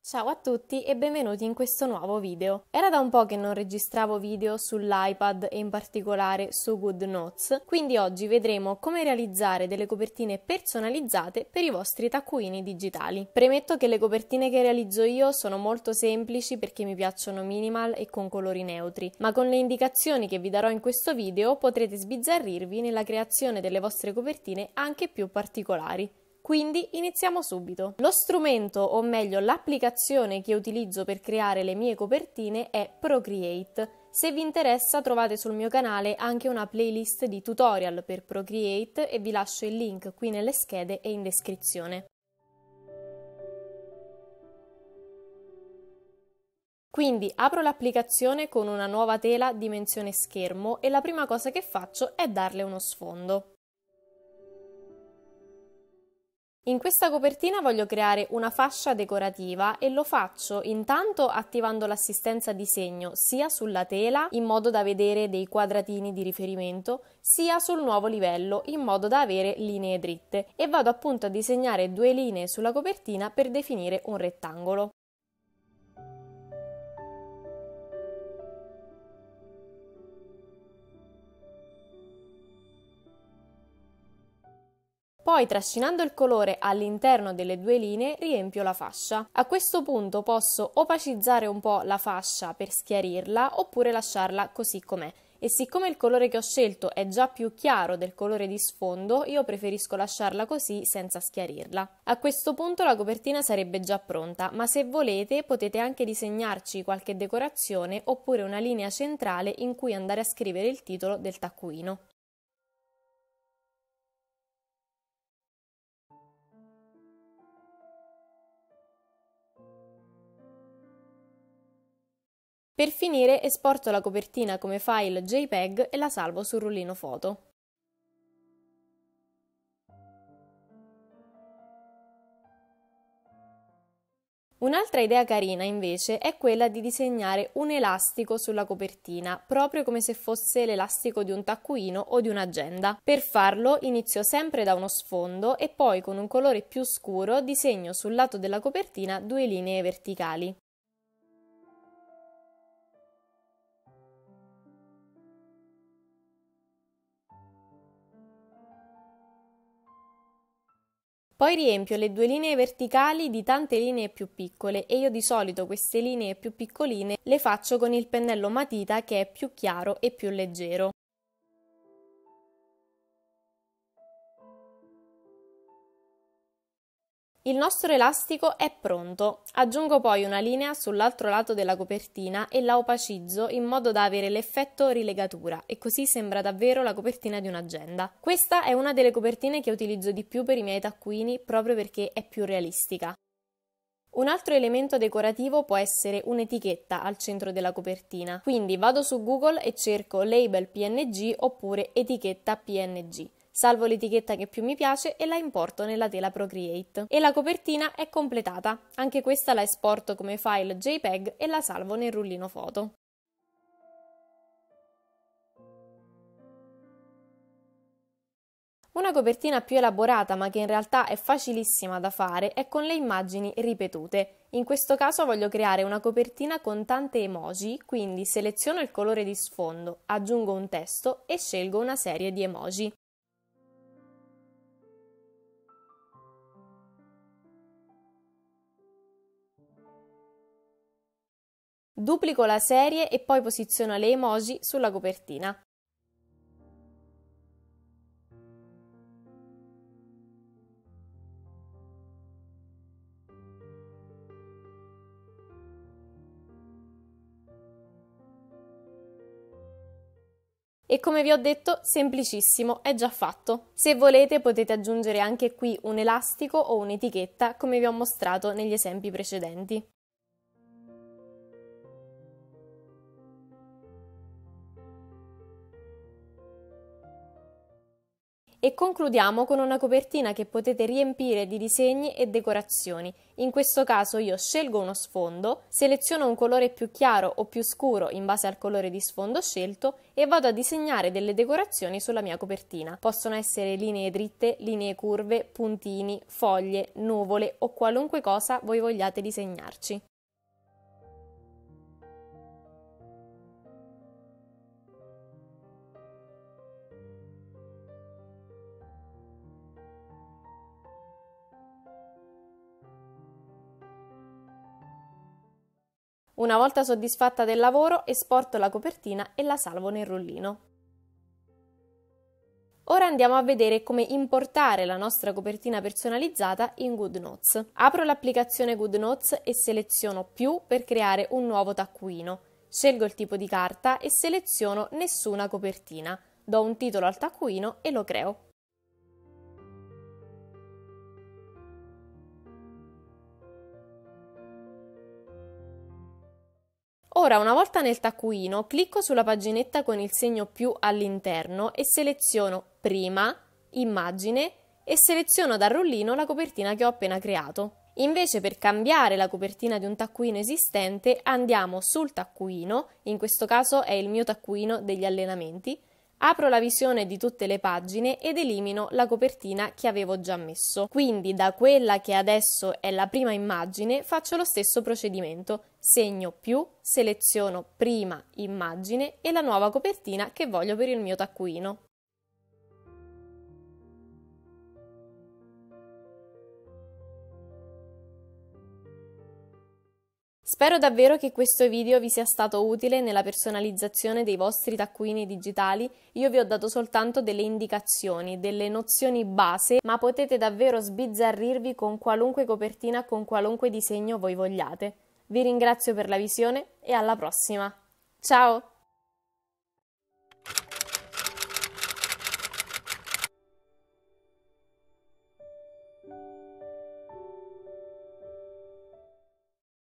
Ciao a tutti e benvenuti in questo nuovo video. Era da un po' che non registravo video sull'iPad e in particolare su GoodNotes, quindi oggi vedremo come realizzare delle copertine personalizzate per i vostri taccuini digitali. Premetto che le copertine che realizzo io sono molto semplici perché mi piacciono minimal e con colori neutri, ma con le indicazioni che vi darò in questo video potrete sbizzarrirvi nella creazione delle vostre copertine anche più particolari. Quindi iniziamo subito. Lo strumento, o meglio l'applicazione che utilizzo per creare le mie copertine è Procreate. Se vi interessa trovate sul mio canale anche una playlist di tutorial per Procreate e vi lascio il link qui nelle schede e in descrizione. Quindi apro l'applicazione con una nuova tela dimensione schermo e la prima cosa che faccio è darle uno sfondo. In questa copertina voglio creare una fascia decorativa e lo faccio intanto attivando l'assistenza disegno sia sulla tela in modo da vedere dei quadratini di riferimento, sia sul nuovo livello in modo da avere linee dritte e vado appunto a disegnare due linee sulla copertina per definire un rettangolo. Poi, trascinando il colore all'interno delle due linee, riempio la fascia. A questo punto posso opacizzare un po' la fascia per schiarirla oppure lasciarla così com'è. E siccome il colore che ho scelto è già più chiaro del colore di sfondo, io preferisco lasciarla così senza schiarirla. A questo punto la copertina sarebbe già pronta, ma se volete potete anche disegnarci qualche decorazione oppure una linea centrale in cui andare a scrivere il titolo del taccuino. Per finire esporto la copertina come file JPEG e la salvo sul rullino foto. Un'altra idea carina invece è quella di disegnare un elastico sulla copertina, proprio come se fosse l'elastico di un taccuino o di un'agenda. Per farlo inizio sempre da uno sfondo e poi con un colore più scuro disegno sul lato della copertina due linee verticali. Poi riempio le due linee verticali di tante linee più piccole e io di solito queste linee più piccoline le faccio con il pennello matita che è più chiaro e più leggero. Il nostro elastico è pronto. Aggiungo poi una linea sull'altro lato della copertina e la opacizzo in modo da avere l'effetto rilegatura e così sembra davvero la copertina di un'agenda. Questa è una delle copertine che utilizzo di più per i miei taccuini proprio perché è più realistica. Un altro elemento decorativo può essere un'etichetta al centro della copertina, quindi vado su Google e cerco label PNG oppure etichetta PNG. Salvo l'etichetta che più mi piace e la importo nella tela Procreate. E la copertina è completata. Anche questa la esporto come file JPEG e la salvo nel rullino foto. Una copertina più elaborata ma che in realtà è facilissima da fare è con le immagini ripetute. In questo caso voglio creare una copertina con tante emoji, quindi seleziono il colore di sfondo, aggiungo un testo e scelgo una serie di emoji. Duplico la serie e poi posiziono le emoji sulla copertina. E come vi ho detto, semplicissimo, è già fatto. Se volete potete aggiungere anche qui un elastico o un'etichetta come vi ho mostrato negli esempi precedenti. E concludiamo con una copertina che potete riempire di disegni e decorazioni. In questo caso io scelgo uno sfondo, seleziono un colore più chiaro o più scuro in base al colore di sfondo scelto e vado a disegnare delle decorazioni sulla mia copertina. Possono essere linee dritte, linee curve, puntini, foglie, nuvole o qualunque cosa voi vogliate disegnarci. Una volta soddisfatta del lavoro, esporto la copertina e la salvo nel rullino. Ora andiamo a vedere come importare la nostra copertina personalizzata in GoodNotes. Apro l'applicazione GoodNotes e seleziono Più per creare un nuovo taccuino. Scelgo il tipo di carta e seleziono Nessuna copertina. Do un titolo al taccuino e lo creo. Ora, una volta nel taccuino, clicco sulla paginetta con il segno più all'interno e seleziono Prima, Immagine e seleziono dal rullino la copertina che ho appena creato. Invece, per cambiare la copertina di un taccuino esistente, andiamo sul taccuino, in questo caso è il mio taccuino degli allenamenti, apro la visione di tutte le pagine ed elimino la copertina che avevo già messo. Quindi da quella che adesso è la prima immagine faccio lo stesso procedimento. Segno più, seleziono prima immagine e la nuova copertina che voglio per il mio taccuino. Spero davvero che questo video vi sia stato utile nella personalizzazione dei vostri taccuini digitali. Io vi ho dato soltanto delle indicazioni, delle nozioni base, ma potete davvero sbizzarrirvi con qualunque copertina, con qualunque disegno voi vogliate. Vi ringrazio per la visione e alla prossima! Ciao!